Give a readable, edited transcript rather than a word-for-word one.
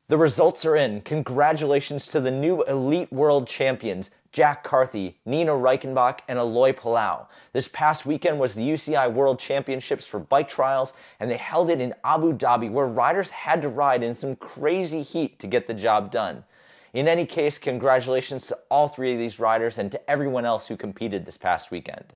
The results are in. Congratulations to the new elite world champions, Jack Carthy, Nina Reichenbach, and Eloi Palau. This past weekend was the UCI World Championships for bike trials, and they held it in Abu Dhabi, where riders had to ride in some crazy heat to get the job done. In any case, congratulations to all three of these riders and to everyone else who competed this past weekend.